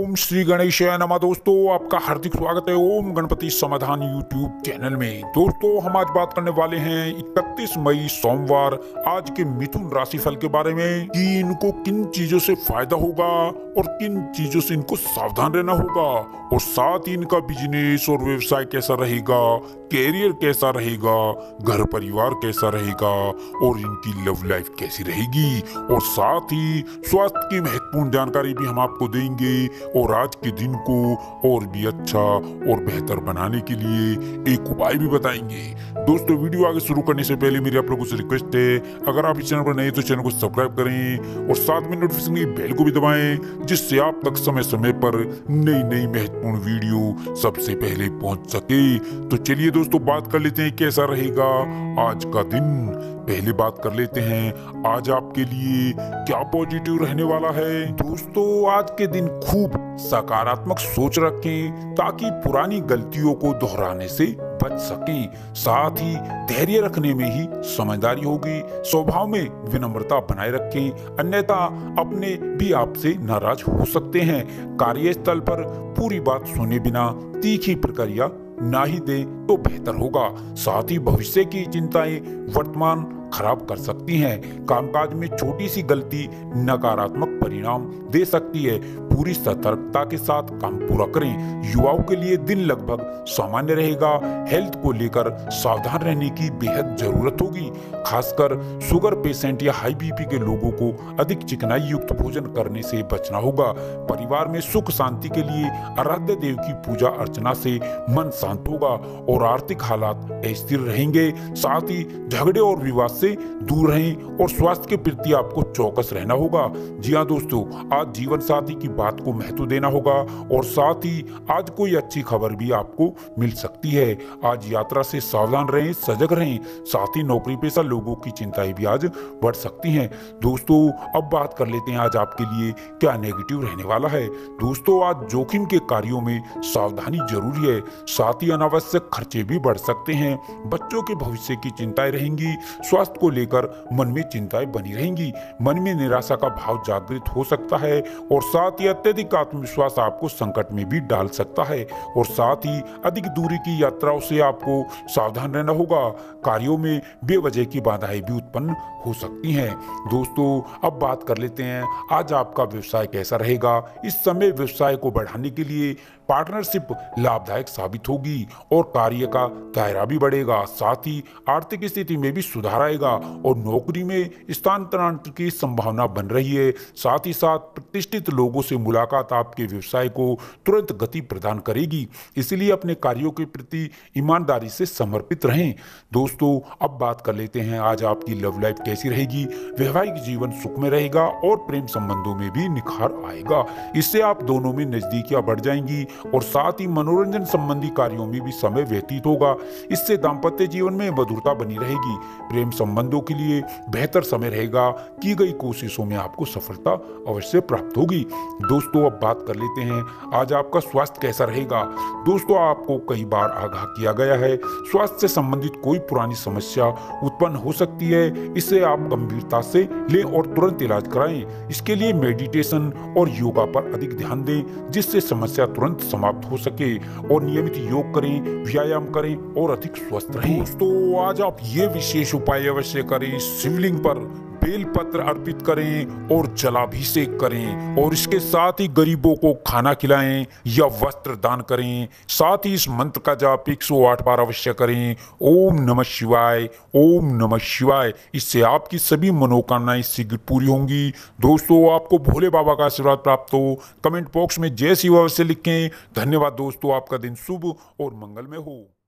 ओम श्री गणेशाय नमः। दोस्तों आपका हार्दिक स्वागत है ओम गणपति समाधान यूट्यूब चैनल में। दोस्तों हम आज बात करने वाले हैं 31 मई सोमवार आज के मिथुन राशिफल के बारे में कि इनको किन चीजों से फायदा होगा और किन चीजों से इनको सावधान रहना होगा, और साथ ही इनका बिजनेस और व्यवसाय कैसा रहेगा, कैरियर कैसा रहेगा, घर परिवार कैसा रहेगा और इनकी लव लाइफ कैसी रहेगी, और साथ ही स्वास्थ्य की महत्वपूर्ण जानकारी भी हम आपको देंगे और आज के दिन को और भी अच्छा और बेहतर बनाने के लिए एक उपाय भी बताएंगे। दोस्तों वीडियो आगे शुरू करने से पहले मेरी आप लोगों से रिक्वेस्ट है, अगर आप इस चैनल पर नए तो चैनल को सब्सक्राइब करें और साथ में नोटिफिकेशन की बेल को भी दबाएं, जिससे आप तक समय समय पर नई नई महत्वपूर्ण वीडियो सबसे पहले पहुंच सके। तो चलिए दोस्तों बात कर लेते हैं कैसा रहेगा आज का दिन। पहले बात कर लेते हैं आज आपके लिए क्या पॉजिटिव रहने वाला है। दोस्तों आज के दिन खूब सकारात्मक सोच रखें ताकि पुरानी गलतियों को दोहराने से बच सकें। साथ ही धैर्य रखने में ही समझदारी होगी। स्वभाव में विनम्रता बनाए रखें, अन्यथा अपने भी आपसे नाराज हो सकते हैं। कार्यस्थल पर पूरी बात सुने बिना तीखी प्रक्रिया ना ही दे तो बेहतर होगा। साथ ही भविष्य की चिंताएं वर्तमान खराब कर सकती हैं। कामकाज में छोटी सी गलती नकारात्मक परिणाम दे सकती है। पूरी सतर्कता के साथ काम पूरा करें। युवाओं के लिए दिन लगभग सामान्य रहेगा। हेल्थ को लेकर सावधान रहने की बेहद जरूरत होगी। खासकर शुगर पेशेंट या हाई बीपी के लोगों को अधिक चिकनाई युक्त भोजन करने से बचना होगा। परिवार में सुख शांति के लिए आराध्य देव की पूजा अर्चना से मन शांत होगा और आर्थिक हालात स्थिर रहेंगे। साथ ही झगड़े और विवाद से दूर रहें और स्वास्थ्य के प्रति आपको चौकस रहना होगा। जी हाँ दोस्तों, आज जीवन साथी की बात को महत्व देना होगा और साथ ही आज कोई अच्छी खबर भी आपको मिल सकती है। आज यात्रा से सावधान रहें, सजग रहें। साथ ही नौकरी पेशा लोगों की चिंताएं भी आज बढ़ सकती हैं। दोस्तों अब बात कर लेते हैं आज आपके लिए क्या नेगेटिव रहने वाला है। दोस्तों आज जोखिम के कार्यों में सावधानी जरूरी है। साथ ही अनावश्यक खर्चे भी बढ़ सकते हैं। बच्चों के भविष्य की चिंताएं रहेंगी। स्वास्थ्य को लेकर मन में चिंताएं बनी रहेंगी। मन में निराशा का भाव जागृत हो सकता है और साथ ही अत्यधिक आत्मविश्वास आपको संकट में भी डाल सकता है। और साथ ही अधिक दूरी की यात्राओं से आपको सावधान रहना होगा। कार्यों में बेवजह की बाधाएं भी उत्पन्न हो सकती हैं। दोस्तों अब बात कर लेते हैं आज आपका व्यवसाय कैसा रहेगा। इस समय व्यवसाय को बढ़ाने के लिए पार्टनरशिप लाभदायक साबित होगी और कार्य का दायरा भी बढ़ेगा। साथ ही आर्थिक स्थिति में भी सुधार आएगा और नौकरी में स्थानांतरण की संभावना बन रही है। साथ ही साथ प्रतिष्ठित लोगों से मुलाकात आपके व्यवसाय को तुरंत गति प्रदान करेगी, इसलिए अपने कार्यों के प्रति ईमानदारी से समर्पित रहें। दोस्तों अब बात कर लेते हैं आज आपकी लव लाइफ कैसी रहेगी। वैवाहिक जीवन सुख में रहेगा और प्रेम संबंधों में भी निखार आएगा। इससे आप दोनों में नजदीकियां बढ़ जाएंगी और साथ ही मनोरंजन संबंधी कार्यों में भी समय व्यतीत होगा। इससे दाम्पत्य जीवन में मधुरता बनी रहेगी। प्रेम संबंधों के लिए बेहतर समय रहेगा। की गई कोशिशों में आपको सफलता अवश्य प्राप्त होगी। दोस्तों अब बात कर लेते हैं आज आपका स्वास्थ्य कैसा रहेगा। दोस्तों आपको कई बार आगाह किया गया है स्वास्थ्य से संबंधित कोई पुरानी समस्या उत्पन्न हो सकती है। इसे आप गंभीरता से लें और तुरंत इलाज कराएं। इसके लिए मेडिटेशन और योगा पर अधिक ध्यान दें, जिससे समस्या तुरंत समाप्त हो सके। और नियमित योग करें, व्यायाम करें और अधिक स्वस्थ रहें। दोस्तों आज आप ये विशेष उपाय अवश्य करें। शिवलिंग पर बेलपत्र अर्पित करें और जलाभिषेक करें और इसके साथ ही गरीबों को खाना खिलाएं या वस्त्र दान करें। साथ ही इस मंत्र का जाप 108 बार अवश्य करें। ओम नमः शिवाय, ओम नमः शिवाय। इससे आपकी सभी मनोकामनाएं शीघ्र पूरी होंगी। दोस्तों आपको भोले बाबा का आशीर्वाद प्राप्त हो। कमेंट बॉक्स में जय शिव अवश्य लिखें। धन्यवाद दोस्तों, आपका दिन शुभ और मंगलमय हो।